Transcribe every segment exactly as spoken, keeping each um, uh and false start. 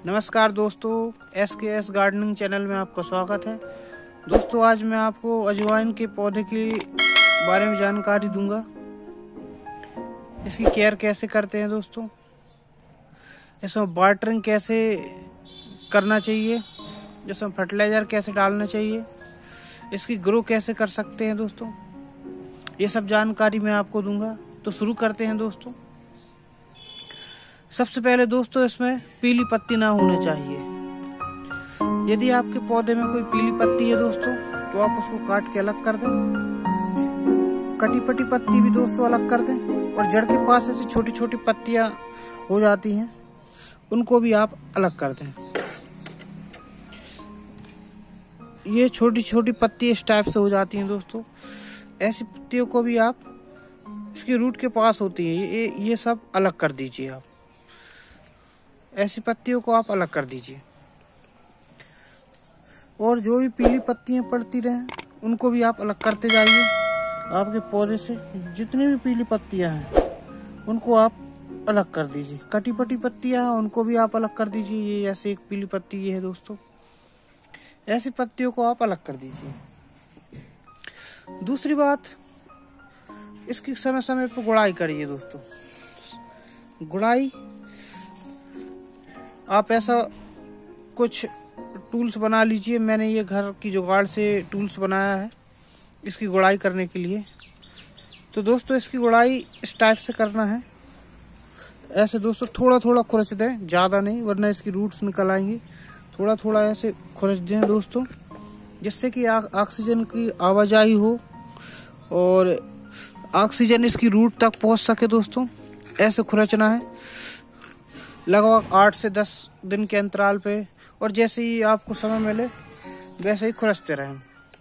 नमस्कार दोस्तों, एस के एस गार्डनिंग चैनल में आपका स्वागत है। दोस्तों आज मैं आपको अजवाइन के पौधे के बारे में जानकारी दूंगा। इसकी केयर कैसे करते हैं दोस्तों, इसमें वाटरिंग कैसे करना चाहिए, इसमें फर्टिलाइज़र कैसे डालना चाहिए, इसकी ग्रो कैसे कर सकते हैं दोस्तों, ये सब जानकारी मैं आपको दूंगा। तो शुरू करते हैं दोस्तों। सबसे पहले दोस्तों इसमें पीली पत्ती ना होनी चाहिए। यदि आपके पौधे में कोई पीली पत्ती है दोस्तों तो आप उसको काट के अलग कर दें। कटी पटी पत्ती भी दोस्तों अलग कर दें, और जड़ के पास ऐसी छोटी छोटी पत्तियां हो जाती हैं उनको भी आप अलग कर दें। ये छोटी छोटी पत्ती इस टाइप से हो जाती हैं दोस्तों, ऐसी पत्तियों को भी आप इसकी रूट के पास होती हैं, ये ये सब अलग कर दीजिए। आप ऐसी पत्तियों को आप अलग कर दीजिए, और जो भी पीली पत्तियां पड़ती रहें उनको भी आप अलग करते जाइए। आपके पौधे से जितनी भी पीली पत्तियां हैं उनको आप अलग कर दीजिए। कटी पटी पत्तियां हैं उनको भी आप अलग कर दीजिए। ये ऐसे एक पीली पत्ती ये है दोस्तों, ऐसी पत्तियों को आप अलग कर दीजिए। दूसरी बात, इसकी समय समय पर गुड़ाई करिए दोस्तों। गुड़ाई आप ऐसा कुछ टूल्स बना लीजिए। मैंने ये घर की जुगाड़ से टूल्स बनाया है इसकी गुड़ाई करने के लिए। तो दोस्तों इसकी गुड़ाई इस टाइप से करना है, ऐसे दोस्तों थोड़ा थोड़ा खुरच दें, ज़्यादा नहीं वरना इसकी रूट्स निकल आएंगी। थोड़ा थोड़ा ऐसे खुरच दें दोस्तों, जिससे कि ऑक्सीजन की आवाजाही हो और ऑक्सीजन इसकी रूट तक पहुंच सके दोस्तों। ऐसे खुरचना है लगभग आठ से दस दिन के अंतराल पे, और जैसे ही आपको समय मिले वैसे ही खुरचते रहें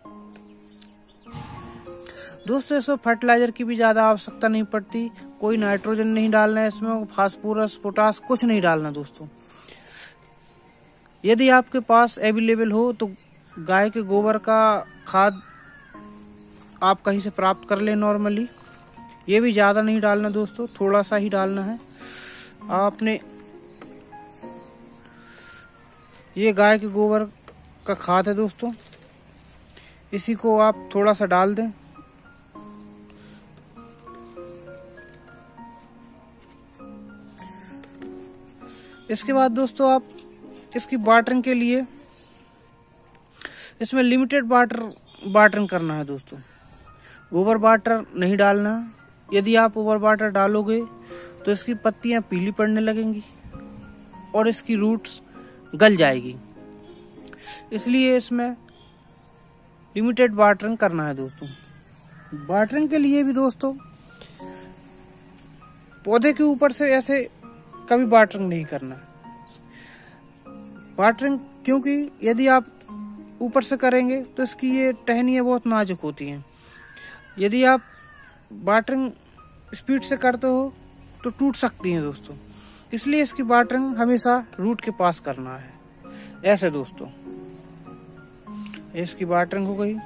दोस्तों। इसमें फर्टिलाइजर की भी ज़्यादा आवश्यकता नहीं पड़ती, कोई नाइट्रोजन नहीं डालना है इसमें, फास्फोरस पोटास कुछ नहीं डालना दोस्तों। यदि आपके पास अवेलेबल हो तो गाय के गोबर का खाद आप कहीं से प्राप्त कर लें नॉर्मली। ये भी ज़्यादा नहीं डालना दोस्तों, थोड़ा सा ही डालना है। आपने ये गाय के गोबर का खाद है दोस्तों, इसी को आप थोड़ा सा डाल दें। इसके बाद दोस्तों आप इसकी वाटरिंग के लिए इसमें लिमिटेड वाटर वाटरिंग करना है दोस्तों। ओवर वाटर नहीं डालना। यदि आप ओवर वाटर डालोगे तो इसकी पत्तियां पीली पड़ने लगेंगी और इसकी रूट्स गल जाएगी, इसलिए इसमें लिमिटेड वाटरिंग करना है दोस्तों। वाटरिंग के लिए भी दोस्तों पौधे के ऊपर से ऐसे कभी वाटरिंग नहीं करना। वाटरिंग क्योंकि यदि आप ऊपर से करेंगे तो इसकी ये टहनियाँ बहुत नाजुक होती हैं। यदि आप वाटरिंग स्पीड से करते हो तो टूट सकती हैं दोस्तों, इसलिए इसकी वाटरिंग हमेशा रूट के पास करना है। ऐसे दोस्तों इसकी वाटरिंग हो गई।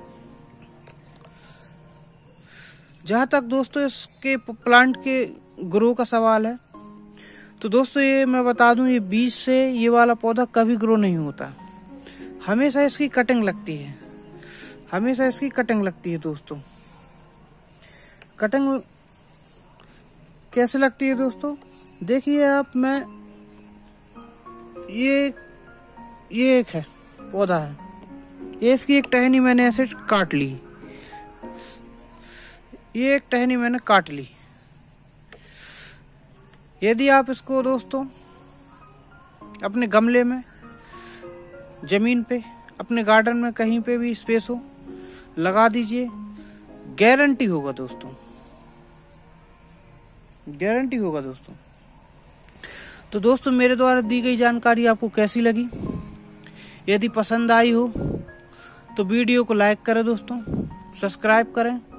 जहां तक दोस्तों इसके प्लांट के ग्रो का सवाल है तो दोस्तों ये मैं बता दूं, ये बीज से ये वाला पौधा कभी ग्रो नहीं होता। हमेशा इसकी कटिंग लगती है, हमेशा इसकी कटिंग लगती है दोस्तों। कटिंग कैसे लगती है दोस्तों, देखिए आप, मैं ये ये एक है पौधा है, ये इसकी एक टहनी मैंने ऐसे काट ली। ये एक टहनी मैंने काट ली। यदि आप इसको दोस्तों अपने गमले में, जमीन पे, अपने गार्डन में कहीं पे भी स्पेस हो लगा दीजिए, गारंटी होगा दोस्तों, गारंटी होगा दोस्तों। तो दोस्तों मेरे द्वारा दी गई जानकारी आपको कैसी लगी? यदि पसंद आई हो तो वीडियो को लाइक करें दोस्तों, सब्सक्राइब करें